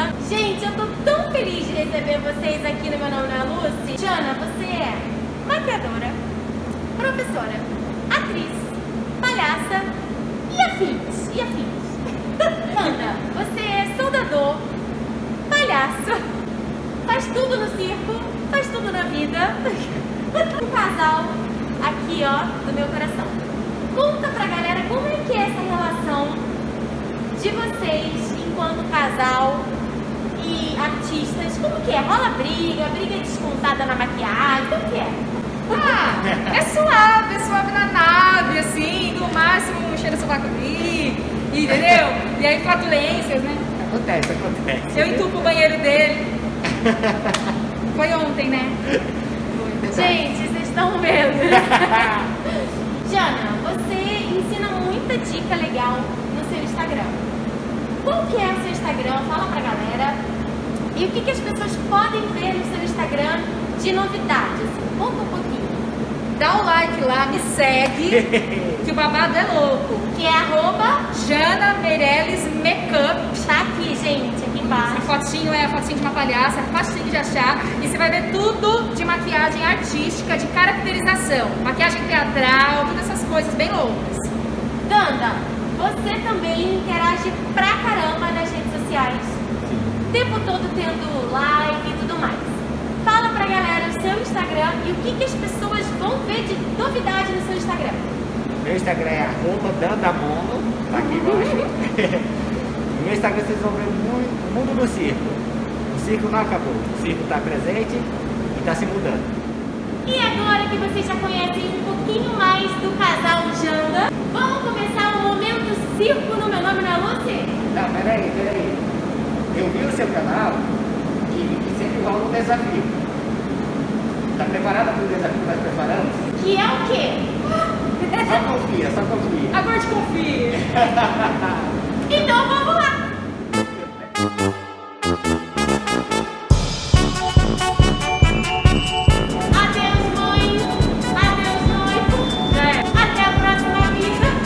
Jana. Gente, eu tô tão feliz de receber vocês aqui no Meu Nome Não é Lucy. Jana, você é maquiadora, professora, atriz, palhaça e afins. Jana, você é soldador, palhaço, faz tudo no circo, faz tudo na vida. Um casal aqui, ó, do meu coração. Conta pra galera como é que é essa relação de vocês enquanto casal e artistas. Como que é? Rola briga descontada na maquiagem, como que é? É suave na nave, assim, no máximo um cheiro sovaco ali, entendeu? E aí flatulências, né? Acontece. Eu entupo o banheiro dele. Foi ontem, né? Gente, vocês estão vendo? Jana, você ensina muita dica legal no seu Instagram. Qual que é o seu Instagram? Fala pra galera. E o que as pessoas podem ver no seu Instagram de novidade? Assim, conta um pouquinho. Dá o like lá, me segue, que o babado é louco. Que é Jana Meirelles Makeup. Tá aqui, gente, aqui embaixo. A fotinho é a fotinho de uma palhaça, facinho de achar. E você vai ver tudo de maquiagem artística, de caracterização. Maquiagem teatral, todas essas coisas bem loucas. Danda, você também interage pra caramba nas redes sociais. O tempo todo tendo live e tudo mais. Fala pra galera o seu Instagram e o que as pessoas vão ver de novidade no seu Instagram. Meu Instagram é @dandamono, tá aqui embaixo. No meu Instagram vocês vão ver o mundo do circo. O circo não acabou, o circo está presente e está se mudando. E agora que vocês já conhecem um pouquinho mais do casal Jana, vamos começar o momento circo no Meu Nome Não é Lucy? Não, peraí. Eu vi o seu canal e sempre rola um desafio. Tá preparada para o desafio que nós preparamos? Que é o quê? Só confia. Agora te confio. Então vamos lá! Adeus, mãe! Adeus, noivo! Até a próxima vida!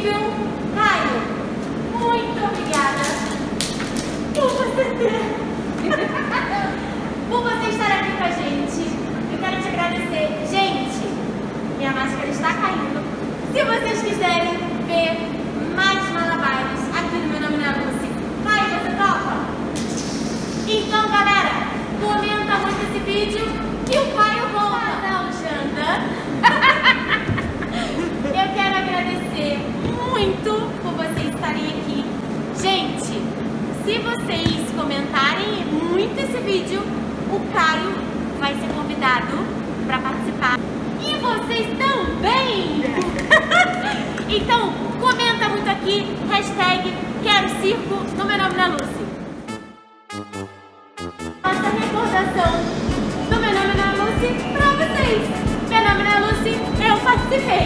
possível. Caio, muito obrigada por você estar aqui com a gente. Eu quero te agradecer. Gente, minha máscara está caindo. Se vocês quiserem ver mais malabares aqui no Meu Nome Não é Lucy, Caio, você topa? Então, galera, comenta muito esse vídeo e o Caio volta. Eu quero agradecer muito por vocês estarem aqui. Gente, se vocês comentarem muito esse vídeo, o Caio vai ser convidado para participar. E vocês também! Então, comenta muito aqui, hashtag quero circo no Meu Nome Não é Lucy. Nossa recordação do Meu Nome Não é Lucy pra vocês. Meu nome não é Lucy, eu participei.